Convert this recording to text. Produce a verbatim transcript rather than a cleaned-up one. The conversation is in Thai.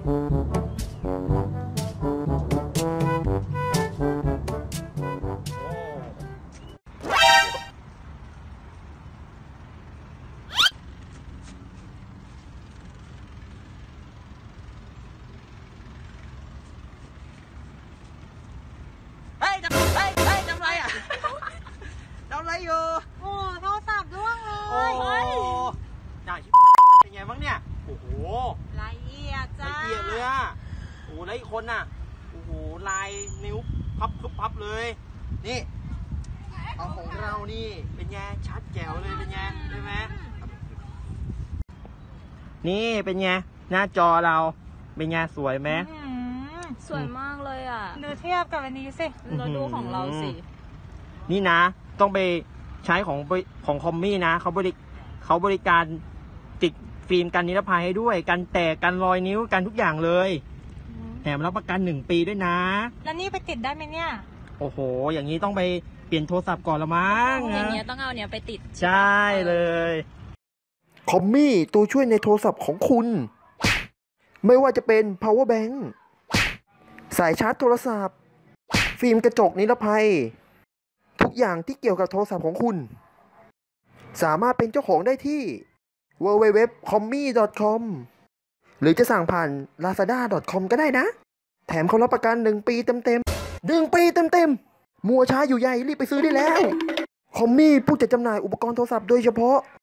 เฮ้ยทำเฮ้ยเฮ้ยทำไรอ่ะทำไรอยู่โอ้โทรศัพท์ร่วงเลยโอ้จ่ายเป็นไงบ้างเนี่ยโอ้โหละเอียดจ้าละเอียดเลยอ่ะโอ้แล้วอีกคนน่ะโอ้โหลายนิ้วพับทุบพับเลยนี่เอาของเรานี่เป็นไงชัดแจ๋วเลยเป็นไงใช่ไหมนี่เป็นไงหน้าจอเราเป็นไงสวยไหมสวยมากเลยอ่ะดูเทียบกับอันนี้สิเราดูของเราสินี่นะต้องไปใช้ของของคอมมี่นะเขาบริเขาบริการติดฟิล์มกันนิรภัยให้ด้วยกันแตกกันรอยนิ้วกันทุกอย่างเลยแถมรับประกันหนึ่งปีด้วยนะแล้วนี่ไปติดได้ไหมเนี่ยโอ้โหอย่างนี้ต้องไปเปลี่ยนโทรศัพท์ก่อนละมั้งอย่างเงี้ยต้องเอาเนี้ยไปติดใช่เลยคอมมี่ตัวช่วยในโทรศัพท์ของคุณไม่ว่าจะเป็น power bank สายชาร์จโทรศัพท์ฟิล์มกระจกนิรภัยทุกอย่างที่เกี่ยวกับโทรศัพท์ของคุณสามารถเป็นเจ้าของได้ที่ ดับเบิลยู ดับเบิลยู ดับเบิลยู ดอท คอมมี่ ดอท คอม หรือจะสั่งผ่าน ลาซาด้า ดอท คอม ก็ได้นะแถมเขารับประกันหนึ่งปีเต็มๆหนึ่งปีเต็มๆมัวช้าอยู่ใหญ่รีบไปซื้อได้แล้วคอมมี่ผู้จัดจำหน่ายอุปกรณ์โทรศัพท์โดยเฉพาะ